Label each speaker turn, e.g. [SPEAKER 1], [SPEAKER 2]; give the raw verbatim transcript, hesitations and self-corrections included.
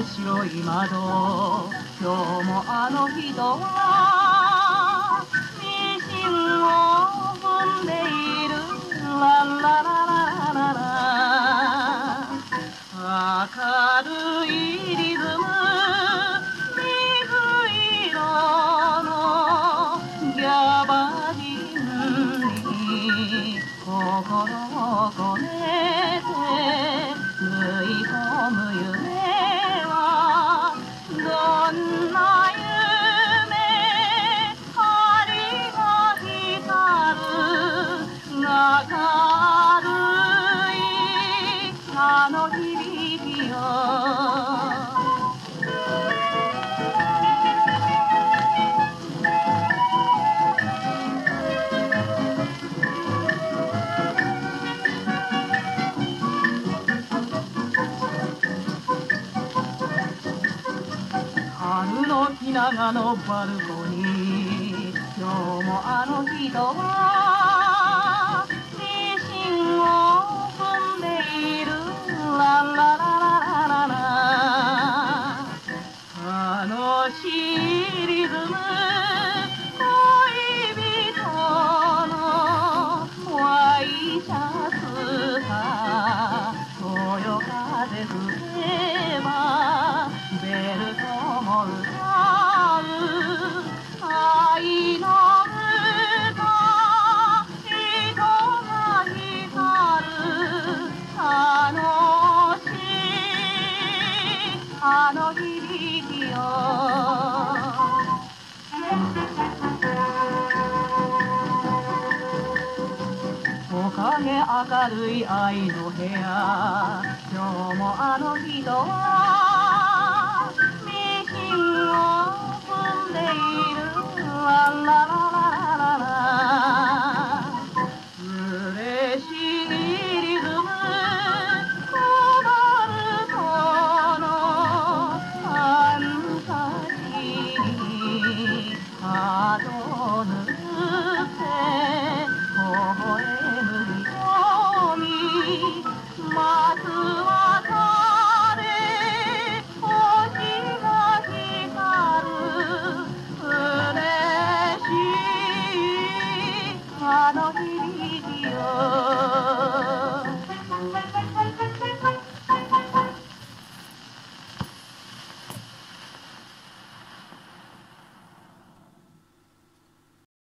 [SPEAKER 1] 白い窓、今日もあの人はミシンを踏んでいる。ラララララララ、明るいリズム、水色のギャバジンに心を込めて縫い込む夢はどんな夢、針が光る明るいあの響きよ。春の気長のバルコニー、今日もあの人はミシンを踏んでいる。ラララララララ、楽しいリズム、恋人のワイシャツがそよ風吹けばベルトも歌う。愛の歌、人が光る楽しいあの響きよ。木陰明るい愛の部屋、今日もあの人はミシンを踏んでいる。ラララララララ